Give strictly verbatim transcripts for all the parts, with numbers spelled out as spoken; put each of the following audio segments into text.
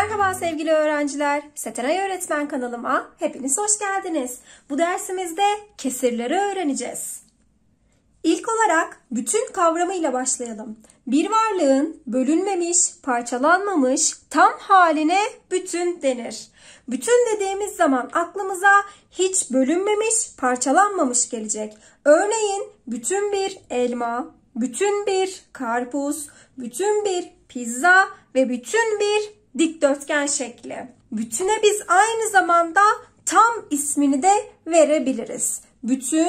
Merhaba sevgili öğrenciler. Setenay Öğretmen kanalıma hepiniz hoş geldiniz. Bu dersimizde kesirleri öğreneceğiz. İlk olarak bütün kavramıyla başlayalım. Bir varlığın bölünmemiş, parçalanmamış tam haline bütün denir. Bütün dediğimiz zaman aklımıza hiç bölünmemiş, parçalanmamış gelecek. Örneğin bütün bir elma, bütün bir karpuz, bütün bir pizza ve bütün bir dikdörtgen şekli. Bütüne biz aynı zamanda tam ismini de verebiliriz. Bütün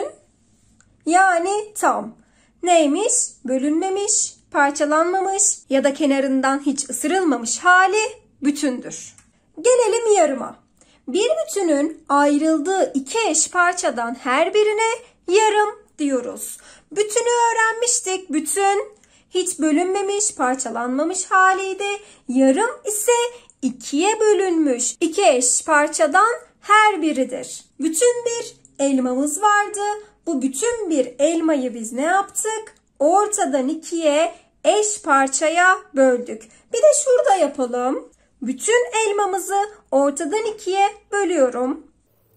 yani tam. Neymiş? Bölünmemiş, parçalanmamış ya da kenarından hiç ısırılmamış hali bütündür. Gelelim yarıma. Bir bütünün ayrıldığı iki eş parçadan her birine yarım diyoruz. Bütünü öğrenmiştik. Bütün hiç bölünmemiş, parçalanmamış haliydi. Yarım ise ikiye bölünmüş iki eş parçadan her biridir. Bütün bir elmamız vardı. Bu bütün bir elmayı biz ne yaptık? Ortadan ikiye eş parçaya böldük. Bir de şurada yapalım. Bütün elmamızı ortadan ikiye bölüyorum.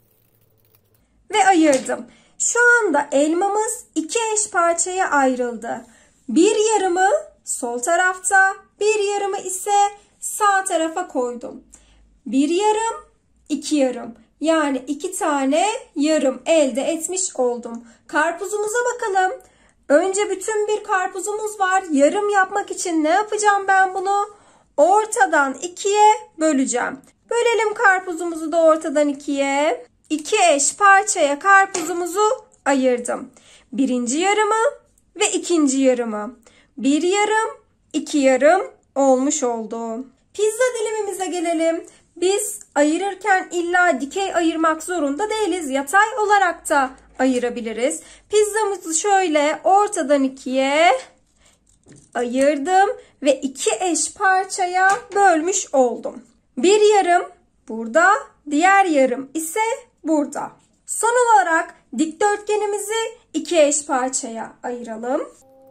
Ve ayırdım. Şu anda elmamız iki eş parçaya ayrıldı. Bir yarımı sol tarafta, bir yarımı ise sağ tarafa koydum. Bir yarım, iki yarım. Yani iki tane yarım elde etmiş oldum. Karpuzumuza bakalım. Önce bütün bir karpuzumuz var. Yarım yapmak için ne yapacağım ben bunu? Ortadan ikiye böleceğim. Bölelim karpuzumuzu da ortadan ikiye. İki eş parçaya karpuzumuzu ayırdım. Birinci yarımı ve ikinci yarımı. Bir yarım, iki yarım olmuş oldu. Pizza dilimimize gelelim. Biz ayırırken illa dikey ayırmak zorunda değiliz. Yatay olarak da ayırabiliriz. Pizzamızı şöyle ortadan ikiye ayırdım ve iki eş parçaya bölmüş oldum. Bir yarım burada, diğer yarım ise burada. Son olarak dikdörtgenimizi iki eş parçaya ayıralım.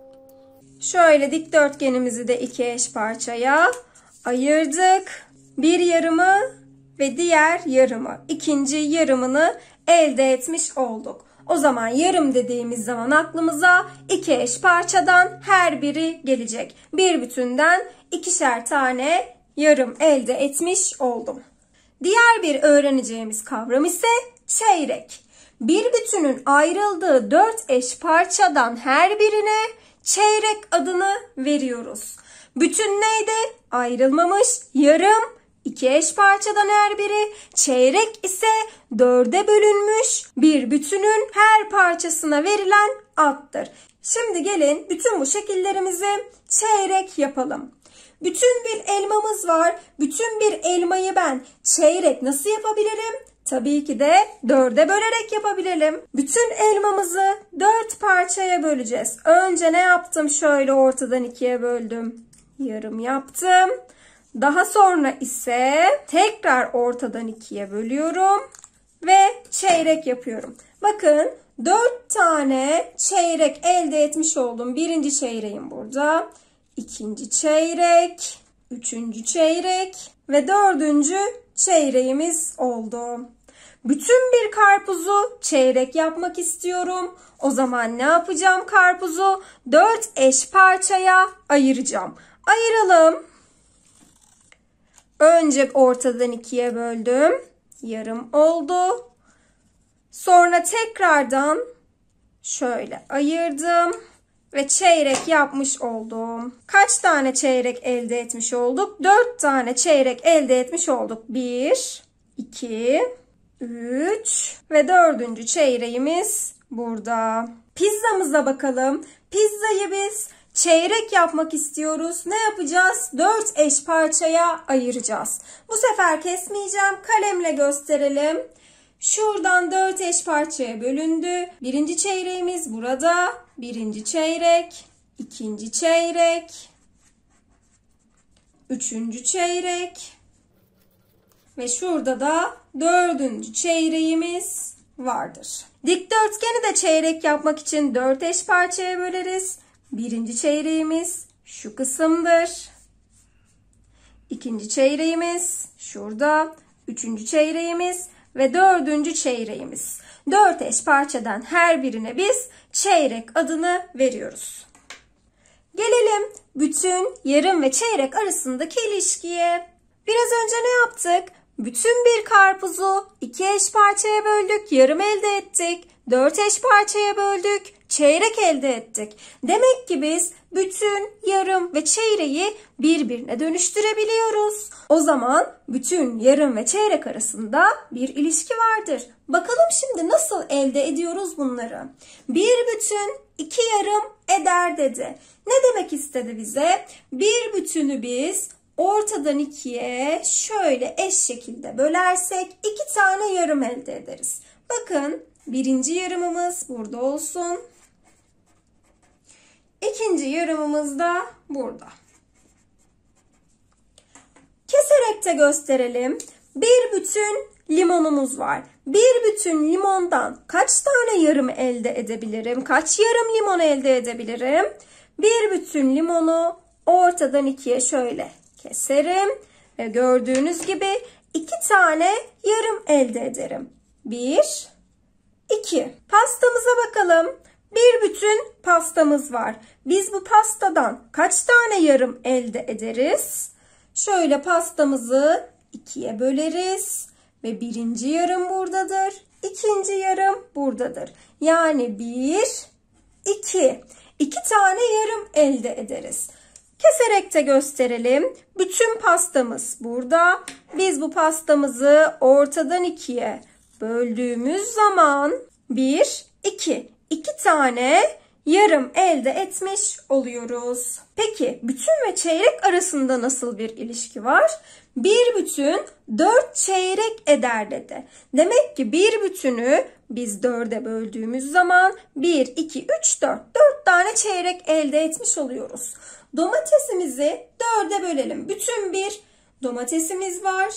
Şöyle dikdörtgenimizi de iki eş parçaya ayırdık. Bir yarımı ve diğer yarımı, ikinci yarımını elde etmiş olduk. O zaman yarım dediğimiz zaman aklımıza iki eş parçadan her biri gelecek. Bir bütünden ikişer tane yarım elde etmiş oldum. Diğer bir öğreneceğimiz kavram ise çeyrek. Bir bütünün ayrıldığı dört eş parçadan her birine çeyrek adını veriyoruz. Bütün neydi? Ayrılmamış, yarım, iki eş parçadan her biri. Çeyrek ise dörde bölünmüş bir bütünün her parçasına verilen addır. Şimdi gelin bütün bu şekillerimizi çeyrek yapalım. Bütün bir elmamız var. Bütün bir elmayı ben çeyrek nasıl yapabilirim? Tabii ki de dörde bölerek yapabilirim. Bütün elmamızı dört parçaya böleceğiz. Önce ne yaptım? Şöyle ortadan ikiye böldüm. Yarım yaptım. Daha sonra ise tekrar ortadan ikiye bölüyorum. Ve çeyrek yapıyorum. Bakın dört tane çeyrek elde etmiş oldum. Birinci çeyreğim burada. İkinci çeyrek. Üçüncü çeyrek. Ve dördüncü çeyreğimiz oldu. Bütün bir karpuzu çeyrek yapmak istiyorum. O zaman ne yapacağım karpuzu? dört eş parçaya ayıracağım. Ayıralım. Önce ortadan ikiye böldüm. Yarım oldu. Sonra tekrardan şöyle ayırdım. Ve çeyrek yapmış oldum. Kaç tane çeyrek elde etmiş olduk? dört tane çeyrek elde etmiş olduk. bir, iki, üç ve dördüncü çeyreğimiz burada. Pizzamıza bakalım. Pizzayı biz çeyrek yapmak istiyoruz. Ne yapacağız? dört eş parçaya ayıracağız. Bu sefer kesmeyeceğim. Kalemle gösterelim. Şuradan dört eş parçaya bölündü. Birinci çeyreğimiz burada. Birinci çeyrek. İkinci çeyrek. Üçüncü çeyrek. Ve şurada da dördüncü çeyreğimiz vardır. Dikdörtgeni de çeyrek yapmak için dört eş parçaya böleriz. Birinci çeyreğimiz şu kısımdır. ikinci çeyreğimiz şurada, üçüncü çeyreğimiz ve dördüncü çeyreğimiz. Dört eş parçadan her birine biz çeyrek adını veriyoruz. Gelelim bütün yarım ve çeyrek arasındaki ilişkiye. Biraz önce ne yaptık? Bütün bir karpuzu iki eş parçaya böldük, yarım elde ettik. Dört eş parçaya böldük, çeyrek elde ettik. Demek ki biz bütün, yarım ve çeyreği birbirine dönüştürebiliyoruz. O zaman bütün yarım ve çeyrek arasında bir ilişki vardır. Bakalım şimdi nasıl elde ediyoruz bunları? Bir bütün, iki yarım eder dedi. Ne demek istedi bize? Bir bütünü biz ortadan ikiye şöyle eş şekilde bölersek iki tane yarım elde ederiz. Bakın birinci yarımımız burada olsun. İkinci yarımımız da burada. Keserek de gösterelim. Bir bütün limonumuz var. Bir bütün limondan kaç tane yarım elde edebilirim? Kaç yarım limon elde edebilirim? Bir bütün limonu ortadan ikiye şöyle keserim ve gördüğünüz gibi iki tane yarım elde ederim. Bir, iki. Pastamıza bakalım. Bir bütün pastamız var. Biz bu pastadan kaç tane yarım elde ederiz? Şöyle pastamızı ikiye böleriz ve birinci yarım buradadır. İkinci yarım buradadır. Yani bir, iki. İki tane yarım elde ederiz. Keserek de gösterelim. Bütün pastamız burada. Biz bu pastamızı ortadan ikiye böldüğümüz zaman bir, iki. iki tane yarım elde etmiş oluyoruz. Peki bütün ve çeyrek arasında nasıl bir ilişki var? Bir bütün dört çeyrek eder dedi. Demek ki bir bütünü biz dörde böldüğümüz zaman bir, iki, üç, dört. dört tane çeyrek elde etmiş oluyoruz. Domatesimizi dörde bölelim. Bütün bir domatesimiz var.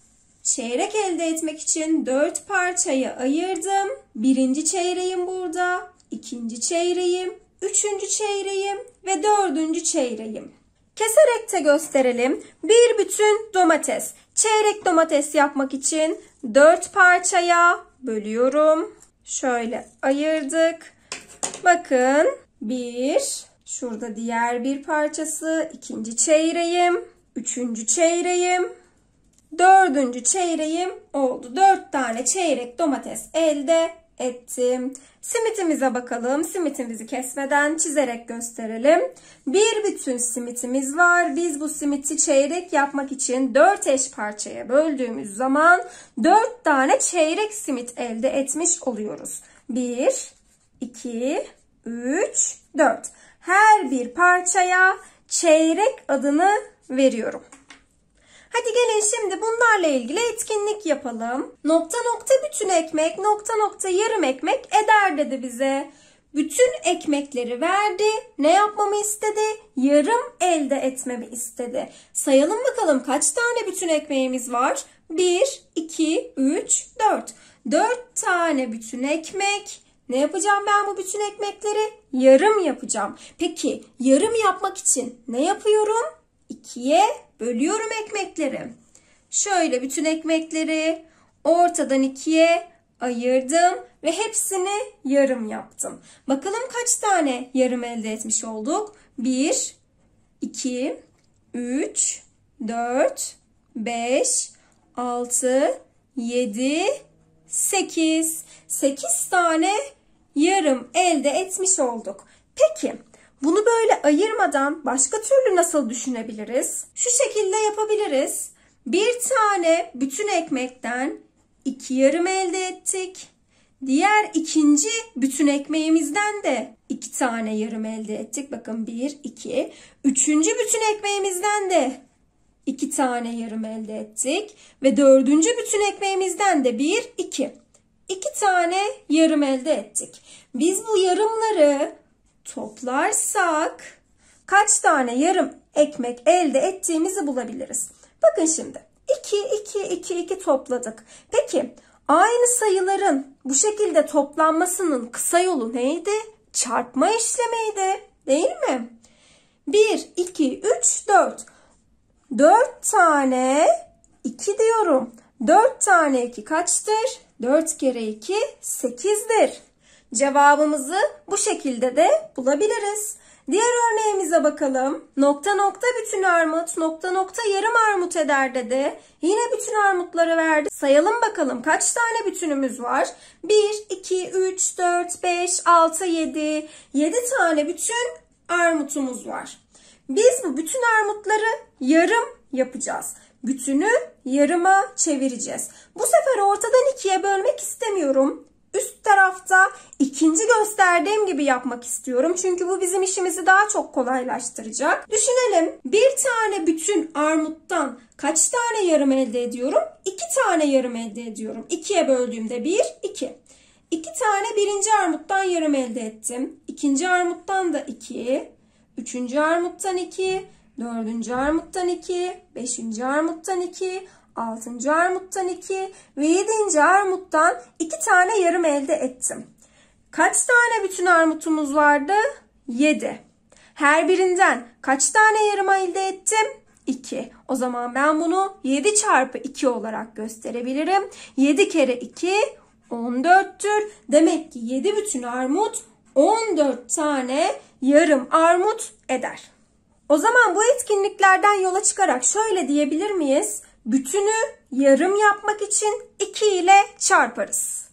Çeyrek elde etmek için dört parçaya ayırdım. Birinci çeyreğim burada, ikinci çeyreğim, üçüncü çeyreğim ve dördüncü çeyreğim. Keserek de gösterelim. Bir bütün domates. Çeyrek domates yapmak için dört parçaya bölüyorum. Şöyle ayırdık. Bakın bir, şurada diğer bir parçası, ikinci çeyreğim, üçüncü çeyreğim, dördüncü çeyreğim oldu. Dört tane çeyrek domates elde ettim. Simitimize bakalım. Simitimizi kesmeden çizerek gösterelim. Bir bütün simitimiz var. Biz bu simiti çeyrek yapmak için dört eş parçaya böldüğümüz zaman dört tane çeyrek simit elde etmiş oluyoruz. bir, iki, üç, dört. Her bir parçaya çeyrek adını veriyorum. Hadi gelin şimdi bunlarla ilgili etkinlik yapalım. Nokta nokta bütün ekmek, nokta nokta yarım ekmek eder dedi bize. Bütün ekmekleri verdi. Ne yapmamı istedi? Yarım elde etmemi istedi. Sayalım bakalım kaç tane bütün ekmeğimiz var? bir, iki, üç, dört. dört tane bütün ekmek. Ne yapacağım ben bu bütün ekmekleri? Yarım yapacağım. Peki yarım yapmak için ne yapıyorum? ikiye bölüyorum ekmekleri. Şöyle bütün ekmekleri ortadan ikiye ayırdım ve hepsini yarım yaptım. Bakalım kaç tane yarım elde etmiş olduk? bir, iki, üç, dört, beş, altı, yedi, sekiz. sekiz tane yarım elde etmiş olduk. Peki bunu böyle ayırmadan başka türlü nasıl düşünebiliriz? Şu şekilde yapabiliriz. Bir tane bütün ekmekten iki yarım elde ettik. Diğer ikinci bütün ekmeğimizden de iki tane yarım elde ettik. Bakın bir, iki. Üçüncü bütün ekmeğimizden de iki tane yarım elde ettik. Ve dördüncü bütün ekmeğimizden de bir, iki. iki tane yarım elde ettik. Biz bu yarımları toplarsak kaç tane yarım ekmek elde ettiğimizi bulabiliriz. Bakın şimdi iki, iki, iki, iki topladık. Peki aynı sayıların bu şekilde toplanmasının kısa yolu neydi? Çarpma işlemiydi, değil mi? bir, iki, üç, dört. dört tane iki diyorum. dört tane iki kaçtır? dört kere iki sekizdir. Cevabımızı bu şekilde de bulabiliriz. Diğer örneğimize bakalım. Nokta nokta bütün armut, nokta nokta yarım armut eder dedi. Yine bütün armutları verdi. Sayalım bakalım kaç tane bütünümüz var? bir, iki, üç, dört, beş, altı, yedi. yedi tane bütün armutumuz var. Biz bu bütün armutları yarım yapacağız. Bütünü yarıma çevireceğiz. Bu sefer ortadan ikiye bölmek istemiyorum. Üst tarafta ikinci gösterdiğim gibi yapmak istiyorum. Çünkü bu bizim işimizi daha çok kolaylaştıracak. Düşünelim, bir tane bütün armuttan kaç tane yarım elde ediyorum? iki tane yarım elde ediyorum. ikiye böldüğümde bir, iki. iki tane birinci armuttan yarım elde ettim. İkinci armuttan da iki. Üçüncü armuttan iki. Dördüncü armuttan iki. Beşinci armuttan iki. Altıncı armuttan iki ve yedinci armuttan iki tane yarım elde ettim. Kaç tane bütün armutumuz vardı? yedi. Her birinden kaç tane yarım elde ettim? iki. O zaman ben bunu yedi çarpı iki olarak gösterebilirim. yedi kere iki on dörttür. Demek ki yedi bütün armut on dört tane yarım armut eder. O zaman bu etkinliklerden yola çıkarak şöyle diyebilir miyiz? Bütünü yarım yapmak için iki ile çarparız.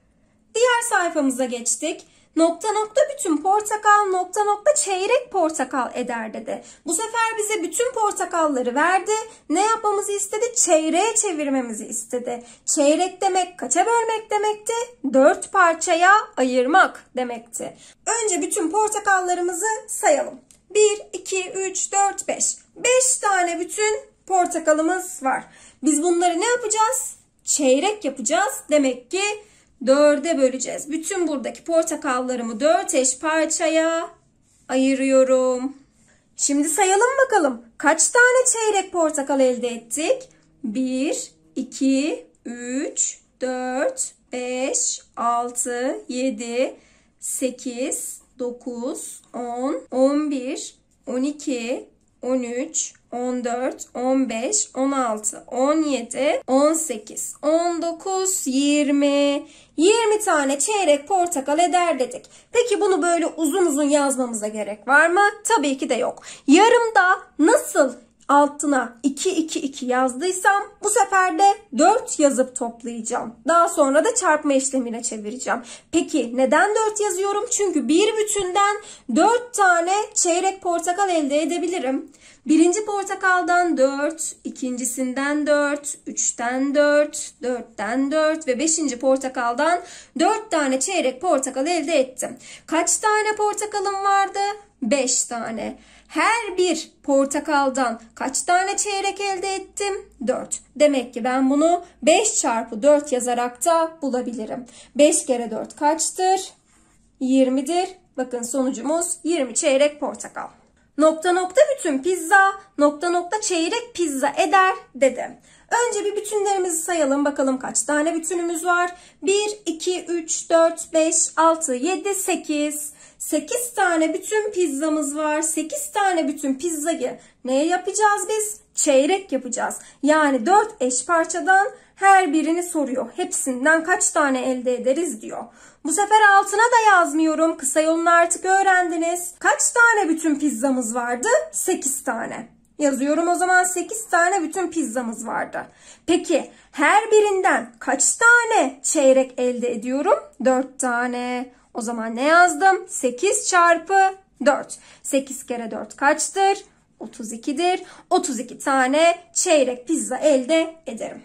Diğer sayfamıza geçtik. Nokta nokta bütün portakal, nokta nokta çeyrek portakal eder dedi. Bu sefer bize bütün portakalları verdi. Ne yapmamızı istedi? Çeyreğe çevirmemizi istedi. Çeyrek demek kaça bölmek demekti? dört parçaya ayırmak demekti. Önce bütün portakallarımızı sayalım. bir, iki, üç, dört, beş. beş tane bütün portakalımız var. Biz bunları ne yapacağız? Çeyrek yapacağız. Demek ki dörde böleceğiz. Bütün buradaki portakallarımı dört eş parçaya ayırıyorum. Şimdi sayalım bakalım. Kaç tane çeyrek portakal elde ettik? bir, iki, üç, dört, beş, altı, yedi, sekiz, dokuz, on, on bir, on iki, on üç, on dört, on beş, on altı, on yedi, on sekiz, on dokuz, yirmi. yirmi tane çeyrek portakal eder dedik. Peki bunu böyle uzun uzun yazmamıza gerek var mı? Tabii ki de yok. Yarımda nasıl altına iki, iki, iki yazdıysam bu sefer de dört yazıp toplayacağım. Daha sonra da çarpma işlemine çevireceğim. Peki neden dört yazıyorum? Çünkü bir bütünden dört tane çeyrek portakal elde edebilirim. Birinci portakaldan dört, ikincisinden dört, üçten dört, dörtten dört ve beşinci portakaldan dört tane çeyrek portakal elde ettim. Kaç tane portakalım vardı? beş tane. Her bir portakaldan kaç tane çeyrek elde ettim? dört. Demek ki ben bunu beş çarpı dört yazarak da bulabilirim. beş kere dört kaçtır? yirmidir. Bakın sonucumuz yirmi çeyrek portakal. Nokta nokta bütün pizza, nokta nokta çeyrek pizza eder dedi. Önce bir bütünlerimizi sayalım. Bakalım kaç tane bütünümüz var? bir, iki, üç, dört, beş, altı, yedi, sekiz. sekiz tane bütün pizzamız var. sekiz tane bütün pizzayı neye yapacağız biz? Çeyrek yapacağız. Yani dört eş parçadan her birini soruyor. Hepsinden kaç tane elde ederiz diyor. Bu sefer altına da yazmıyorum. Kısa yolunu artık öğrendiniz. Kaç tane bütün pizzamız vardı? sekiz tane. Yazıyorum o zaman sekiz tane bütün pizzamız vardı. Peki her birinden kaç tane çeyrek elde ediyorum? dört tane. O zaman ne yazdım? sekiz çarpı dört. sekiz kere dört kaçtır? otuz ikidir. otuz iki tane çeyrek pizza elde ederim.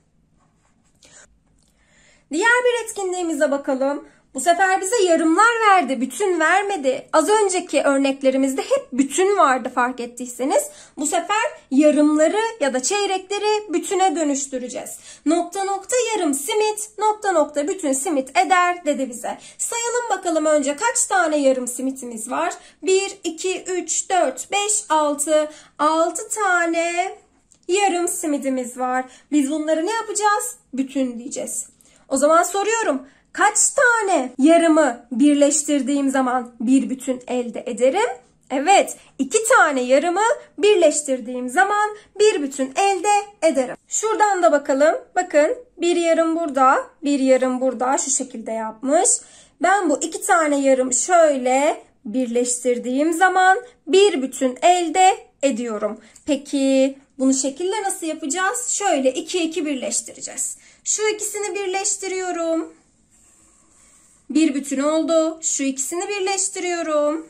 Diğer bir etkinliğimize bakalım. Bu sefer bize yarımlar verdi, bütün vermedi. Az önceki örneklerimizde hep bütün vardı fark ettiyseniz. Bu sefer yarımları ya da çeyrekleri bütüne dönüştüreceğiz. Nokta nokta yarım simit, nokta nokta bütün simit eder dedi bize. Sayalım bakalım önce kaç tane yarım simitimiz var? bir, iki, üç, dört, beş, altı. altı tane yarım simidimiz var. Biz bunları ne yapacağız? Bütün diyeceğiz. O zaman soruyorum. Kaç tane yarımı birleştirdiğim zaman bir bütün elde ederim? Evet, iki tane yarımı birleştirdiğim zaman bir bütün elde ederim. Şuradan da bakalım. Bakın bir yarım burada, bir yarım burada şu şekilde yapmış. Ben bu iki tane yarım şöyle birleştirdiğim zaman bir bütün elde ediyorum. Peki bunu şekilde nasıl yapacağız? Şöyle iki iki birleştireceğiz. Şu ikisini birleştiriyorum. Bir bütün oldu. Şu ikisini birleştiriyorum.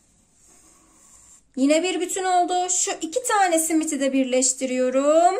Yine bir bütün oldu. Şu iki tane simiti de birleştiriyorum.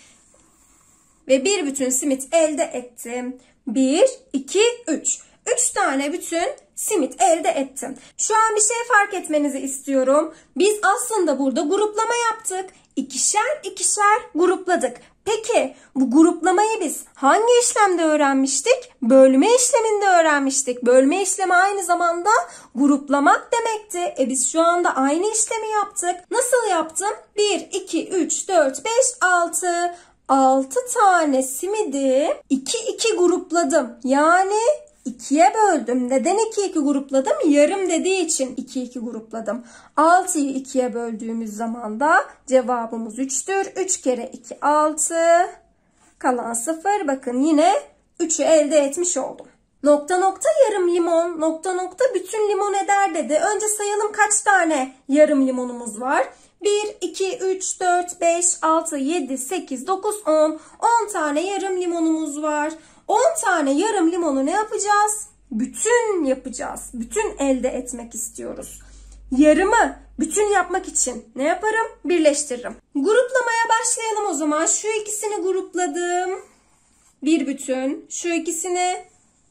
Ve bir bütün simit elde ettim. bir, iki, üç. üç tane bütün simit elde ettim. Şu an bir şey fark etmenizi istiyorum. Biz aslında burada gruplama yaptık. İkişer ikişer grupladık. Peki bu gruplamayı biz hangi işlemde öğrenmiştik? Bölme işleminde öğrenmiştik. Bölme işlemi aynı zamanda gruplamak demekti. E biz şu anda aynı işlemi yaptık. Nasıl yaptım? bir, iki, üç, dört, beş, altı. altı tane simidi iki iki grupladım. Yani ikiye böldüm. Neden iki iki grupladım? Yarım dediği için iki iki grupladım. altıyı ikiye böldüğümüz zaman da cevabımız üçtür. üç kere iki altı. Kalan sıfır. Bakın yine üçü elde etmiş oldum. Nokta nokta yarım limon, nokta nokta bütün limon eder dedi. Önce sayalım kaç tane yarım limonumuz var. bir, iki, üç, dört, beş, altı, yedi, sekiz, dokuz, on. on tane yarım limonumuz var. on tane yarım limonu ne yapacağız? Bütün yapacağız. Bütün elde etmek istiyoruz. Yarımı bütün yapmak için ne yaparım? Birleştiririm. Gruplamaya başlayalım o zaman. Şu ikisini grupladım. Bir bütün. Şu ikisini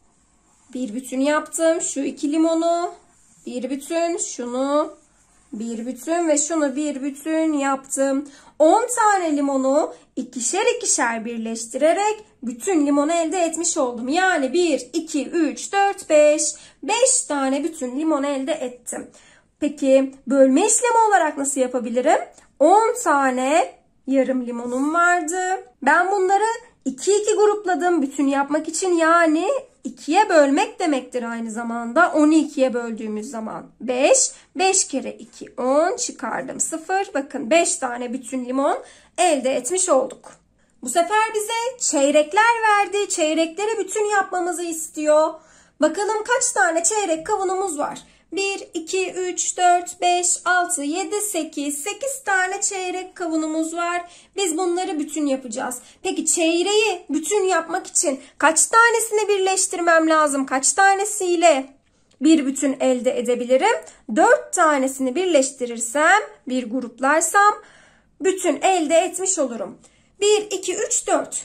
bir bütün yaptım. Şu iki limonu bir bütün. Şunu bir bütün ve şunu bir bütün yaptım. on tane limonu ikişer ikişer birleştirerek bütün limonu elde etmiş oldum. Yani bir, iki, üç, dört, beş. beş tane bütün limon elde ettim. Peki bölme işlemi olarak nasıl yapabilirim? on tane yarım limonum vardı. Ben bunları iki iki grupladım bütün yapmak için. Yani ikiye bölmek demektir aynı zamanda. onu ikiye böldüğümüz zaman beş. beş kere iki on, çıkardım sıfır. Bakın beş tane bütün limon elde etmiş olduk. Bu sefer bize çeyrekler verdi. Çeyrekleri bütün yapmamızı istiyor. Bakalım kaç tane çeyrek kavunumuz var? bir, iki, üç, dört, beş, altı, yedi, sekiz. sekiz tane çeyrek kavunumuz var. Biz bunları bütün yapacağız. Peki çeyreği bütün yapmak için kaç tanesini birleştirmem lazım? Kaç tanesiyle bir bütün elde edebilirim? dört tanesini birleştirirsem, bir gruplarsam bütün elde etmiş olurum. bir, iki, üç, dört.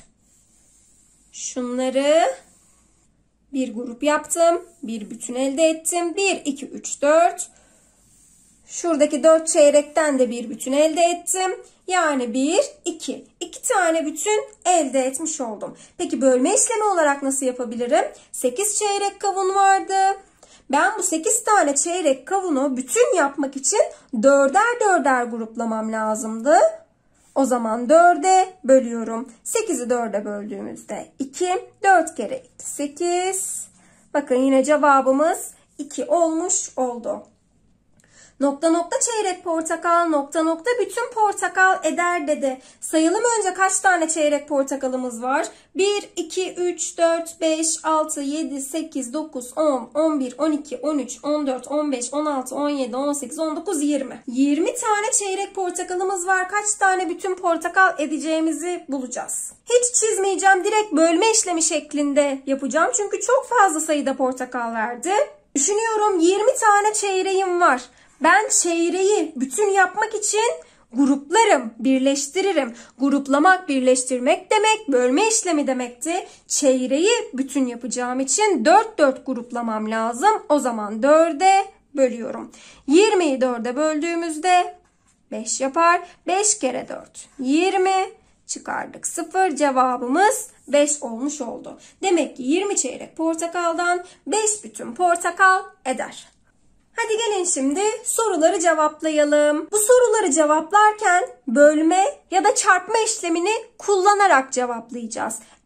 Şunları bir grup yaptım. Bir bütün elde ettim. bir, iki, üç, dört. Şuradaki dört çeyrekten de bir bütün elde ettim. Yani bir, iki. iki tane bütün elde etmiş oldum. Peki bölme işlemi olarak nasıl yapabilirim? sekiz çeyrek kavun vardı. Ben bu sekiz tane çeyrek kavunu bütün yapmak için dörder dörder gruplamam lazımdı. O zaman dörde bölüyorum. sekizi dörde böldüğümüzde iki. dört kere iki sekiz. Bakın yine cevabımız iki olmuş oldu. Nokta nokta çeyrek portakal, nokta nokta bütün portakal eder dedi. Sayalım önce kaç tane çeyrek portakalımız var? bir, iki, üç, dört, beş, altı, yedi, sekiz, dokuz, on, on bir, on iki, on üç, on dört, on beş, on altı, on yedi, on sekiz, on dokuz, yirmi. yirmi tane çeyrek portakalımız var. Kaç tane bütün portakal edeceğimizi bulacağız. Hiç çizmeyeceğim. Direkt bölme işlemi şeklinde yapacağım. Çünkü çok fazla sayıda portakal verdi. Düşünüyorum yirmi tane çeyreğim var. Ben çeyreği bütün yapmak için gruplarım, birleştiririm. Gruplamak, birleştirmek demek, bölme işlemi demekti. Çeyreği bütün yapacağım için dört dört gruplamam lazım. O zaman dörde bölüyorum. yirmiyi dörde böldüğümüzde beş yapar. beş kere dört, yirmi. Çıkardık sıfır. Cevabımız beş olmuş oldu. Demek ki yirmi çeyrek portakaldan beş bütün portakal eder. Hadi gelin şimdi soruları cevaplayalım. Bu soruları cevaplarken bölme ya da çarpma işlemini kullanarak cevaplayacağız.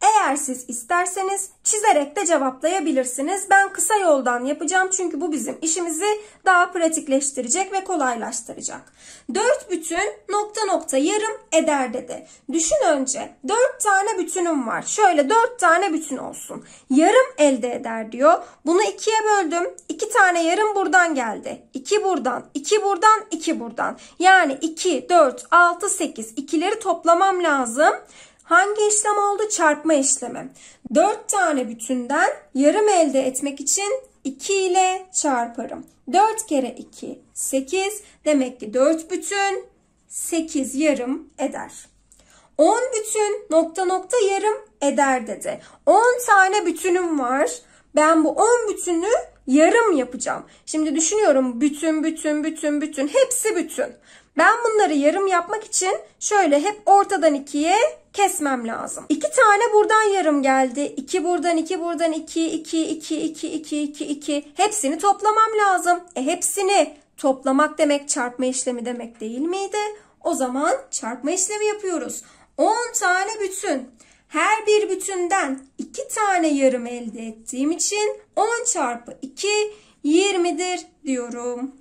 Eğer siz isterseniz çizerek de cevaplayabilirsiniz. Ben kısa yoldan yapacağım çünkü bu bizim işimizi daha pratikleştirecek ve kolaylaştıracak. dört bütün nokta nokta yarım eder dedi. Düşün önce dört tane bütünüm var. Şöyle dört tane bütün olsun. Yarım elde eder diyor. Bunu ikiye böldüm. iki tane yarım buradan geldi. iki buradan, iki buradan, iki buradan. Yani iki, dört, altı, sekiz. ikileri toplamam lazım. Hangi işlem oldu? Çarpma işlemi. dört tane bütünden yarım elde etmek için iki ile çarparım. dört kere iki, sekiz. Demek ki dört bütün sekiz yarım eder. on bütün nokta nokta yarım eder dedi. on tane bütünüm var. Ben bu on bütünü yarım yapacağım. Şimdi düşünüyorum bütün, bütün, bütün, bütün. Hepsi bütün. Ben bunları yarım yapmak için şöyle hep ortadan ikiye kesmem lazım. iki tane buradan yarım geldi. iki buradan, iki buradan, iki, iki, iki, iki, iki, iki, iki. Hepsini toplamam lazım. E hepsini toplamak demek çarpma işlemi demek değil miydi? O zaman çarpma işlemi yapıyoruz. on tane bütün. Her bir bütünden iki tane yarım elde ettiğim için on çarpı iki yirmidir diyorum.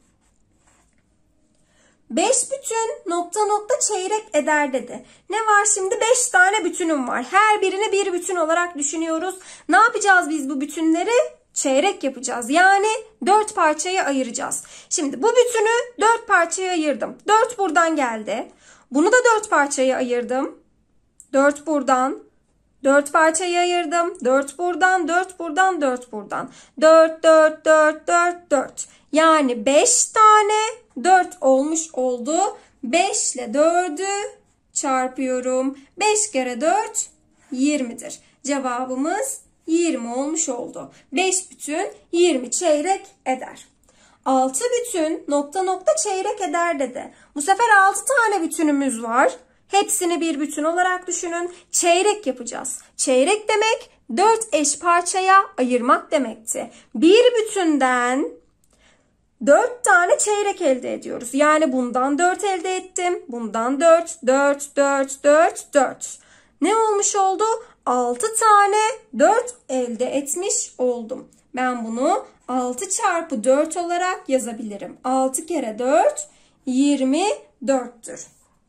beş bütün nokta nokta çeyrek eder dedi. Ne var şimdi? beş tane bütünüm var. Her birini bir bütün olarak düşünüyoruz. Ne yapacağız biz bu bütünleri? Çeyrek yapacağız. Yani dört parçaya ayıracağız. Şimdi bu bütünü dört parçaya ayırdım. dört buradan geldi. Bunu da dört parçaya ayırdım. dört buradan. dört parçaya ayırdım. dört buradan, dört buradan, dört buradan. dört, dört, dört, dört, dört. Yani beş tane dört olmuş oldu. beş ile dördü çarpıyorum. beş kere dört yirmidir. Cevabımız yirmi olmuş oldu. beş bütün yirmi çeyrek eder. altı bütün nokta nokta çeyrek eder dedi. Bu sefer altı tane bütünümüz var. Hepsini bir bütün olarak düşünün. Çeyrek yapacağız. Çeyrek demek dört eş parçaya ayırmak demekti. Bir bütünden dört tane çeyrek elde ediyoruz. Yani bundan dört elde ettim. Bundan dört, dört, dört, dört, dört. Ne olmuş oldu? altı tane dört elde etmiş oldum. Ben bunu altı çarpı dört olarak yazabilirim. altı kere dört yirmi dörttür.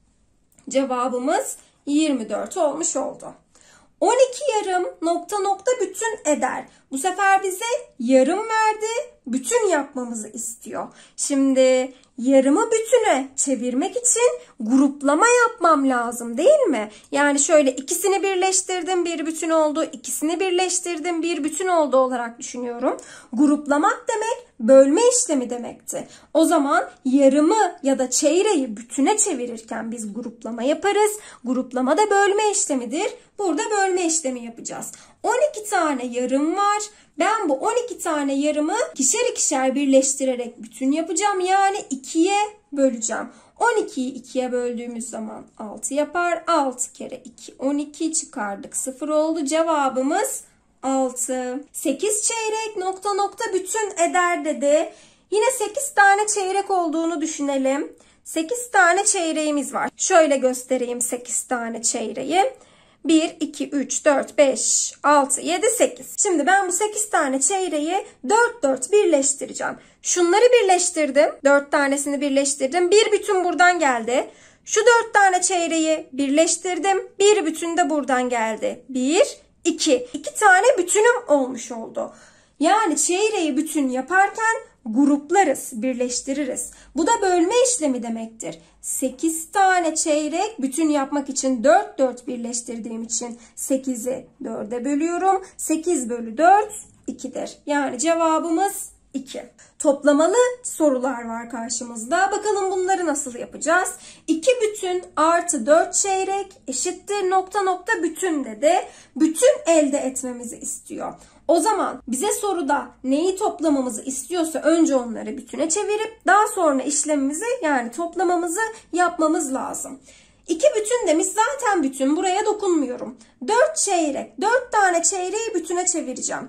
Cevabımız yirmi dört olmuş oldu. on iki yarım nokta nokta bütün eder. Bu sefer bize yarım verdi. Bütün yapmamızı istiyor. Şimdi yarımı bütüne çevirmek için gruplama yapmam lazım değil mi? Yani şöyle ikisini birleştirdim bir bütün oldu. İkisini birleştirdim bir bütün oldu olarak düşünüyorum. Gruplamak demek bölme işlemi demekti. O zaman yarımı ya da çeyreği bütüne çevirirken biz gruplama yaparız. Gruplama da bölme işlemidir. Burada bölme işlemi yapacağız. on iki tane yarım var. Ben bu on iki tane yarımı ikişer ikişer birleştirerek bütün yapacağım. Yani ikiye böleceğim. on ikiyi ikiye böldüğümüz zaman altı yapar. altı kere iki on iki çıkardık. sıfır oldu. Cevabımız altı. sekiz çeyrek nokta nokta bütün eder dedi. Yine sekiz tane çeyrek olduğunu düşünelim. sekiz tane çeyreğimiz var. Şöyle göstereyim sekiz tane çeyreği. bir, iki, üç, dört, beş, altı, yedi, sekiz. Şimdi ben bu sekiz tane çeyreği dört dört birleştireceğim. Şunları birleştirdim. dört tanesini birleştirdim. Bir bütün buradan geldi. Şu dört tane çeyreği birleştirdim. Bir bütün de buradan geldi. bir, iki. iki tane bütünüm olmuş oldu. Yani çeyreği bütün yaparken gruplarız, birleştiririz. Bu da bölme işlemi demektir. sekiz tane çeyrek bütün yapmak için dört dört birleştirdiğim için sekizi dörde bölüyorum. sekiz bölü dört ikidir. Yani cevabımız iki. Toplamalı sorular var karşımızda. Bakalım bunları nasıl yapacağız? iki bütün artı dört çeyrek eşittir nokta nokta bütün dedi. Bütün elde etmemizi istiyor. O zaman bize soruda neyi toplamamızı istiyorsa önce onları bütüne çevirip daha sonra işlemimizi yani toplamamızı yapmamız lazım. iki bütün demiş zaten bütün buraya dokunmuyorum. dört çeyrek dört tane çeyreği bütüne çevireceğim.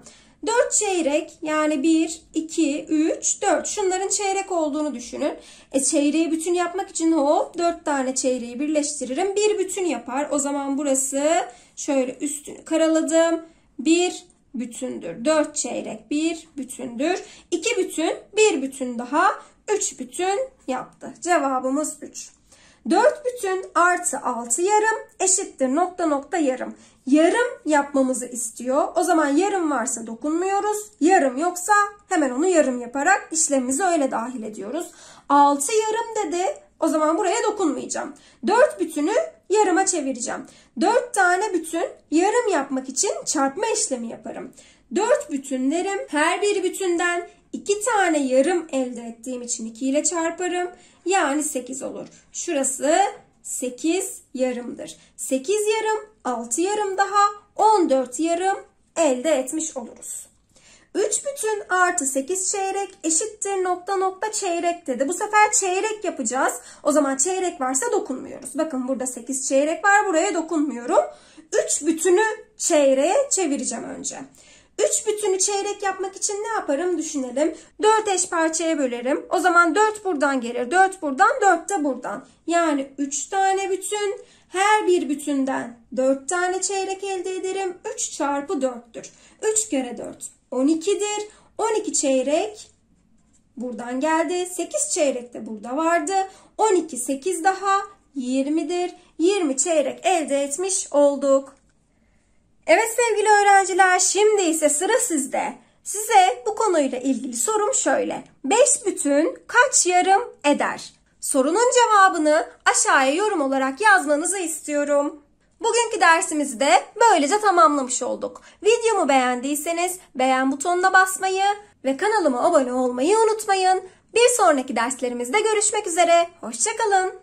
dört çeyrek yani bir, iki, üç, dört. Şunların çeyrek olduğunu düşünün. E çeyreği bütün yapmak için hop dört tane çeyreği birleştiririm. Bir bütün yapar. O zaman burası şöyle üstünü karaladım. bir bütündür. dört çeyrek bir bütündür. iki bütün, bir bütün daha üç bütün yaptı. Cevabımız üç. dört bütün artı altı yarım eşittir nokta nokta yarım. Yarım yapmamızı istiyor. O zaman yarım varsa dokunmuyoruz. Yarım yoksa hemen onu yarım yaparak işlemimizi öyle dahil ediyoruz. altı yarım dedi. O zaman buraya dokunmayacağım. dört bütünü yarıma çevireceğim. dört tane bütün yarım yapmak için çarpma işlemi yaparım. dört bütünlerim, her bir bütünden iki tane yarım elde ettiğim için iki ile çarparım. Yani sekiz olur. Şurası sekiz yarımdır. sekiz yarım, altı yarım daha on dört yarım elde etmiş oluruz. üç bütün artı sekiz çeyrek eşittir nokta nokta çeyrek dedi. Bu sefer çeyrek yapacağız. O zaman çeyrek varsa dokunmuyoruz. Bakın burada sekiz çeyrek var. Buraya dokunmuyorum. üç bütünü çeyreğe çevireceğim önce. üç bütünü çeyrek yapmak için ne yaparım düşünelim. dört eş parçaya bölerim. O zaman dört buradan gelir. dört buradan, dört de buradan. Yani üç tane bütün. Her bir bütünden dört tane çeyrek elde ederim. üç çarpı dörttür. üç kere dört on ikidir. on iki çeyrek buradan geldi. sekiz çeyrek de burada vardı. on iki, sekiz daha yirmidir. yirmi çeyrek elde etmiş olduk. Evet sevgili öğrenciler, şimdi ise sıra sizde. Size bu konuyla ilgili sorum şöyle. beş bütün kaç yarım eder? Sorunun cevabını aşağıya yorum olarak yazmanızı istiyorum. Bugünkü dersimizi de böylece tamamlamış olduk. Videomu beğendiyseniz beğen butonuna basmayı ve kanalıma abone olmayı unutmayın. Bir sonraki derslerimizde görüşmek üzere. Hoşça kalın.